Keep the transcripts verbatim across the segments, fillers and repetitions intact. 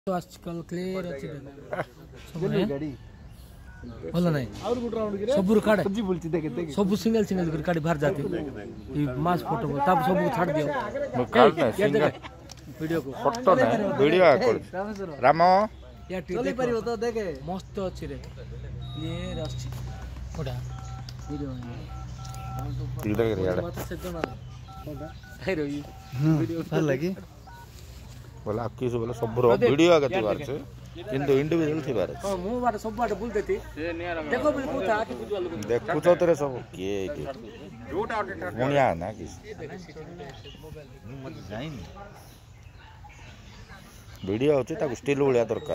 तो आजकल क्लियर अच्छी गाड़ी बोला नहीं और गुड राउंड गिरे सब काटे सब्जी बोलती देखे देखे सब सिंगल सिंगल कर काटी बाहर जाती ये मास फोटो तब सब छाड़ दियो सिंगल वीडियो को फोटो ना वीडियो कर रामो या चली परियो तो देखे मस्त अच्छी रे क्लियर अच्छी फोटा वीडियो वीडियो कर यार मत से तो ना है रो वीडियो ভাল লাগি बोला आपकी से बोला सब वीडियो आगे बार से किंतु इंडिविजुअल थी बार हां मु बार सब बार बोल देती देखो बोल कोथा आके बुझवा लोग देखो तो तेरे सब के के जोटा मुनिया ना कि मत जाइन वीडियो होची ता स्टिल उड़िया दरकार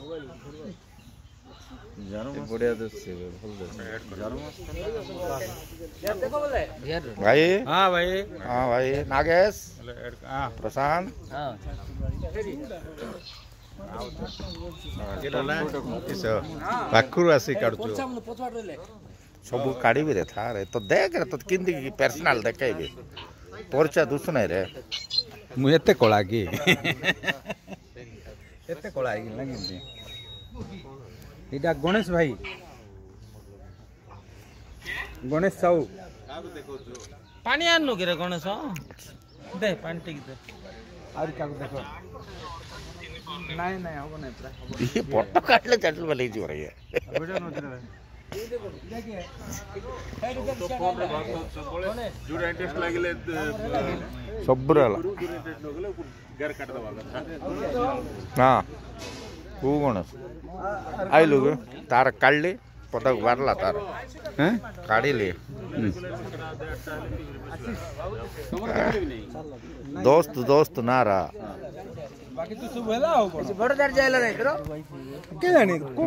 जानो बढ़िया दसे बोल दे जानो देखो बोले भाई हां भाई हां भाई नागेश हां प्रशांत हां पाखुर आसी काढछु सब काढिबे रे था रे तो देख रे तो किंदी पर्सनल देखाइबे परचा दुस नाही रे मु एते कोळा की एते कोळा आइ ना किंदी इटा गणेश भाई गणेश साहू पानी आनु के रे गणेश दे पानी टिक दे और क्या देखो नहीं नहीं होगा नहीं ये फोटो काटले चटल वाले जी हो रही है वीडियो नोट रे देखिए जो इंटरेस्ट लागिले सबरला घर काट दवा हां वो गणेश आई लोग तार काढले पता वारला तार हैं काढिले दोस्त दोस्त नारा बाकी तू सब हेला हो बड़ दर जायला नाही करो के जाने